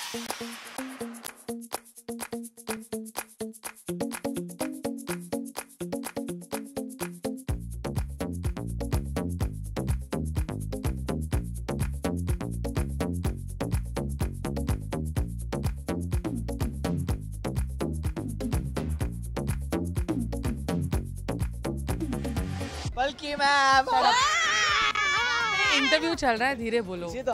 बल्कि ma'am interview चल रहा है, धीरे बोलो। तो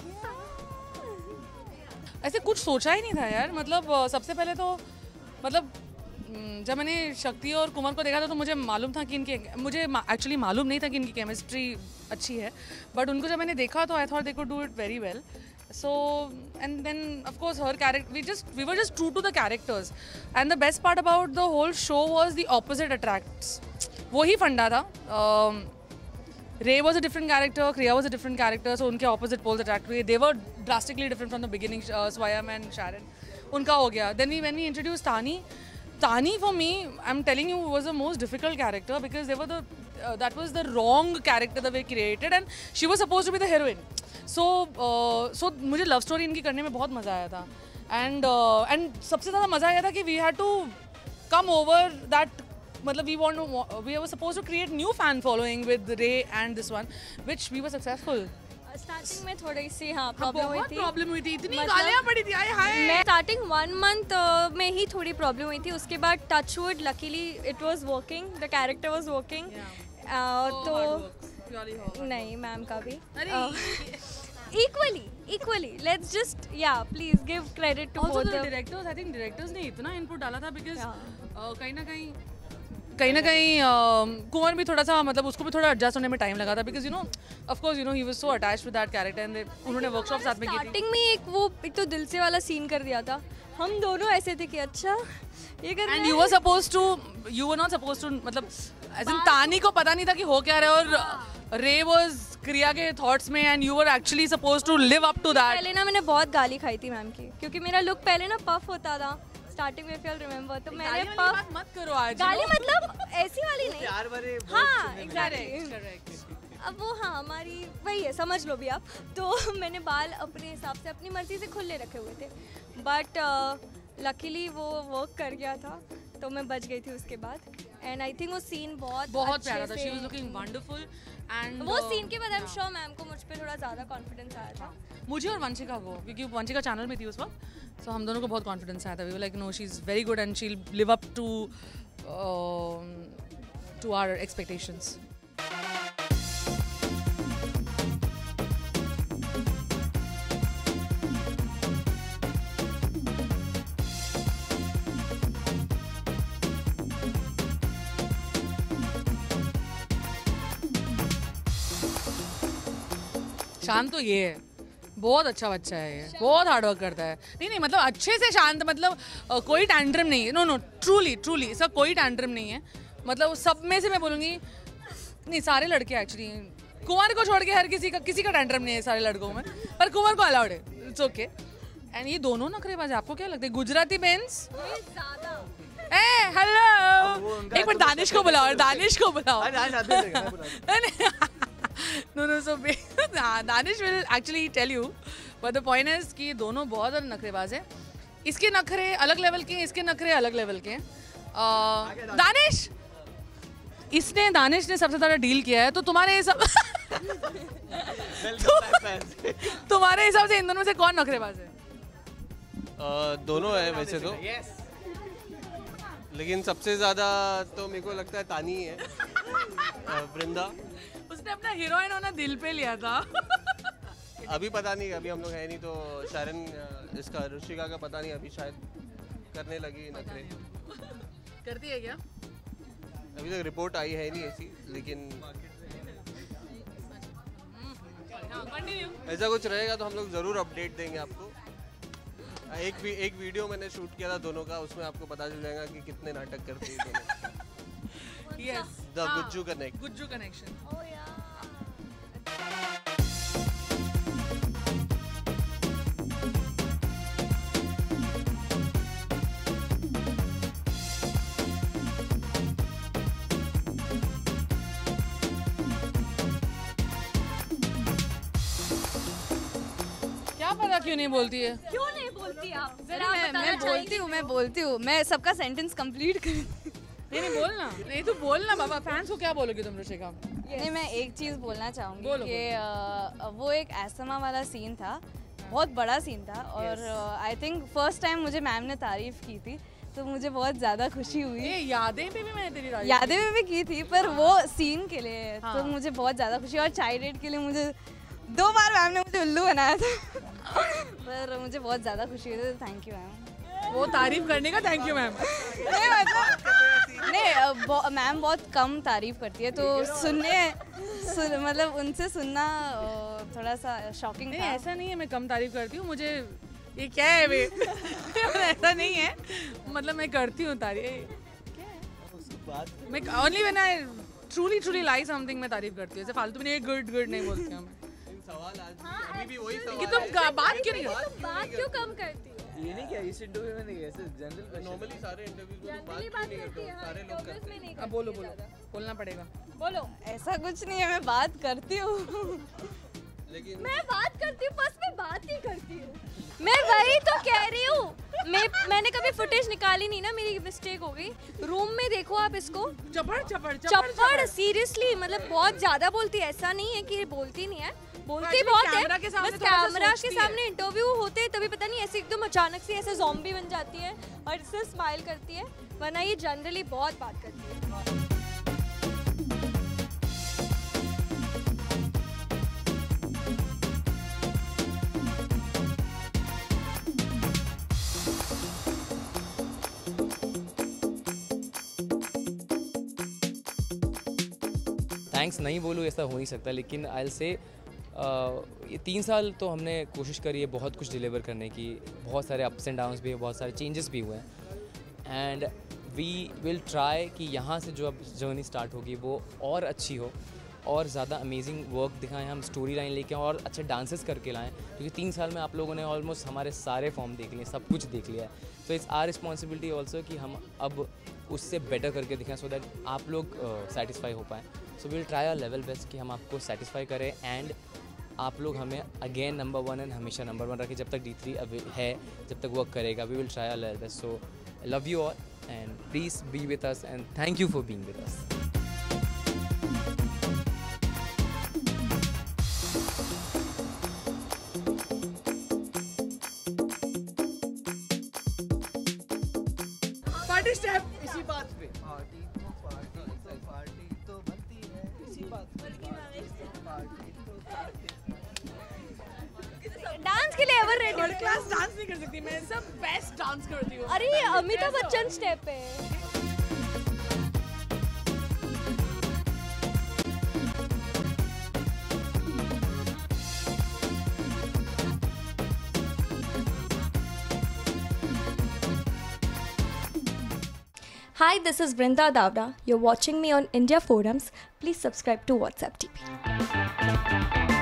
ऐसे कुछ सोचा ही नहीं था यार, मतलब सबसे पहले तो मतलब जब मैंने शक्ति और कुमार को देखा था तो मुझे मालूम था कि मुझे एक्चुअली मालूम नहीं था कि इनकी केमिस्ट्री अच्छी है, बट उनको जब मैंने देखा तो I thought they could do it very well. So and then of course her character, we were just true to the characters, and the best part about the whole show was the opposite attracts. वही फंडा था. Ray was a different character, Kriya was a different character, so उनके opposite poles attract हुए. They were drastically different from the beginning, Swayam and Sharon. उनका हो गया. Then when we introduced Tani for me, I'm telling you, was the most difficult character because they were that was the wrong character that they created, and she was supposed to be the heroine. So मुझे love story इनकी करने में बहुत मज़ा आया था. And सबसे ज़्यादा मज़ा आया था कि we had to come over that. मतलब we were supposed to create new fan following with Ray and this one, which we were successful. Starting में थोड़ी सी प्रॉब्लम हुई थी, इतनी गालियाँ पड़ी थी. मैं स्टार्टिंग 1 month में ही थोड़ी प्रॉब्लम हुई थी. उसके बाद touchwood luckily it was working, the character was working. तो नहीं मैम का भी equally let's just please give credit to both the directors. I think directors ने इतना input डाला था because कहीं ना कहीं कुंवर भी थोड़ा सा मतलब उसको भी थोड़ा एडजस्ट होने में टाइम लगा था because of course he was so attached with that character, and उन्होंने वर्कशॉप साथ में की थी. स्टार्टिंग में एक तो दिल से वाला सीन कर दिया था. हम दोनों ऐसे थे कि अच्छा ये कर रहे हैं. And you were not supposed to मतलब as in तानी को पता नहीं था कि हो क्या रहा है, और Ray was क्रिया के थॉट्स में, and you were actually supposed to live up to that. पहले ना मैंने बहुत गाली खाई थी मैम की, क्योंकि मेरा लुक पहले ना पफ होता था स्टार्टिंग में, if you'll remember. तो मैंने पफ मत करो आज. गाली मतलब ऐसी वाली नहीं. प्यार भरे. हाँ एग्जैक्टली. अब वो हमारी वही है, समझ लो भी आप. तो मैंने बाल अपने हिसाब से अपनी मर्जी से खुले रखे हुए थे, बट लकीली वो वर्क कर गया था तो मैं बच गई थी उसके बाद. एंड आई थिंक वो सीन बहुत प्यारा था. She was looking wonderful. And वो सीन के बाद आई एम श्योर मैम को मुझ पे थोड़ा ज़्यादा कॉन्फिडेंस आया था. मुझे और वंशिका को, क्योंकि वंशिका चैनल में थी उस वक्त, सो हम दोनों को बहुत कॉन्फिडेंस आया था. We were like no she is very good and she will live up to our expectations. शांत तो ये है, बहुत अच्छा बच्चा है ये, बहुत हार्ड वर्क करता है. नहीं मतलब अच्छे से शांत, मतलब कोई टैंट्रम नहीं है. नो ट्रूली सब कोई टैंट्रम नहीं है. मतलब सब में से मैं बोलूँगी, नहीं सारे लड़के एक्चुअली, कुंवर को छोड़ के हर किसी का टैंट्रम नहीं है सारे लड़कों में, पर कुंवर को अलाउड है. It's okay. एंड ये दोनों नखरेबाज. आपको क्या लगता है गुजराती बेंस? हेलो, एक बार दानिश को बुलाओ. No, so Danish will actually tell you, but the point is कि दोनों बहुत ज़्यादा नखरेबाज हैं. इसके नखरे अलग लेवल के हैं, इसके नखरे अलग लेवल के हैं. दानिश ने सबसे ज़्यादा डील किया है, तो तुम्हारे हिसाब से इन दोनों में से कौन नखरेबाज है? दोनों है वैसे तो, लेकिन सबसे ज़्यादा तो मेरे को लगता है तानी है. वृंदा, उसने अपना हीरोइन होना दिल पे लिया था. अभी पता नहीं, अभी हम लोग है नहीं, तो शारन इसका ऋषिका का पता नहीं, अभी शायद करने लगी नखरे. करती है क्या? अभी तक रिपोर्ट आई है नहीं ऐसी, लेकिन ऐसा कुछ रहेगा तो हम लोग ज़रूर अपडेट देंगे आपको. एक वीडियो मैंने शूट किया था दोनों का, उसमें आपको पता चल जाएगा कि कितने नाटक करते हैं दोनों. Yes. The Gujju connection. Oh yeah. क्या पता क्यों नहीं बोलती है? क्यों नहीं बोलती? होती आप जरा मैं बोलती हूँ मैं सबका सेंटेंस कंप्लीट कर नहीं बोलना, नहीं तो बोलना बाबा। फैंस को क्या बोलोगे तुम ऋषिका? नहीं, मैं एक चीज़ बोलना चाहूँगी बोलो, कि वो एक एस्मा वाला सीन था, बहुत बड़ा सीन था, और आई थिंक फर्स्ट टाइम मुझे मैम ने तारीफ की थी, तो मुझे बहुत ज़्यादा खुशी हुई। यादें पे भी मैंने तेरी तारीफ यादें में भी की थी, पर वो सीन के लिए तो मुझे बहुत ज़्यादा खुशी, और चाय डेट के लिए मुझे 2 बार मैम ने मुझे उल्लू बनाया था पर मुझे बहुत ज़्यादा खुशी हुई थी। Thank you ma'am. वो तारीफ करने का थैंक यू मैम। नहीं मतलब नहीं, मैम बहुत कम तारीफ करती है, तो मतलब उनसे सुनना थोड़ा सा शॉकिंग था। ऐसा नहीं है मैं कम तारीफ करती हूँ, मुझे ये क्या है वे ऐसा नहीं है, मतलब मैं करती हूँ तारीफ, मैं only when I truly like something मैं तारीफ करती हूँ, ऐसे फालतू में नहीं, गुड नहीं बोलती हूँ मैं। सवाल आज अभी भी वही सवाल कि तुम बात क्यों नहीं करती? बात क्यों कम करती है? ये नहीं क्या इस इंटरव्यू में नहीं, ऐसे जनरल नॉर्मली सारे इंटरव्यूज में बात जनरली क्यों बात नहीं करती करते है, हो? सारे लोग इंटरव्यूज करते में नहीं अब करती बोलो ज़्यादा। बोलना पड़ेगा। बोलो। ऐसा कुछ नहीं है, मैं बात करती हूँ लेकिन मैं बात करती हूँ, बस मैं बात ही करती हूँ। मैं वही तो कह रही हूँ, मैंने कभी फुटेज निकाली नहीं ना, मेरी मिस्टेक हो गई। रूम में देखो आप इसको, चप्पड़ सीरियसली, मतलब बहुत ज्यादा बोलती है, ऐसा नहीं है कि ये बोलती नहीं है, बोलती बहुत है, बस कैमरा के सामने इंटरव्यू होते हैं तभी पता नहीं ऐसे एकदम अचानक से ऐसे ज़ॉम्बी बन जाती है और इससे स्माइल करती है, वरना ये जनरली बहुत बात करती है। थैंक्स नहीं बोलूँ ऐसा हो नहीं सकता, लेकिन आई से ये 3 साल तो हमने कोशिश करी है बहुत कुछ डिलीवर करने की, बहुत सारे अप्स एंड डाउन्स भी है, बहुत सारे चेंजेस भी हुए हैं, एंड वी विल ट्राई कि यहाँ से जो अब जर्नी स्टार्ट होगी वो और अच्छी हो, और ज़्यादा अमेजिंग वर्क दिखाएं, हम स्टोरी लाइन लेके और अच्छे डांसेस करके लाएं, क्योंकि 3 साल में आप लोगों ने ऑलमोस्ट हमारे सारे फॉर्म देख लिए, सब कुछ देख लिया है, तो इट्स आवर रिस्पॉन्सिबिलिटी ऑल्सो कि हम अब उससे बेटर करके दिखाएं, सो दैट आप लोग सेटिस्फाई हो पाएँ। So we will try our level best कि हम आपको सेटिस्फाई करें, एंड आप लोग हमें अगेन नंबर 1 एंड हमेशा नंबर 1 रखें, जब तक D3 है, जब तक वर्क करेगा। We will try our level best. So love you all and please be with us, and thank you for being with us. Party step इसी बात पे पार्टी तो बनती है इसी बात पे पार्टी डांस के लिए ever ready. Third class dance नहीं कर सकती मैं, सब बेस्ट डांस करती हूँ। अरे ये अमिताभ बच्चन स्टेप है। Hi, this is Brinda Davda. You're watching me on India Forums. Please subscribe to WhatsApp TV.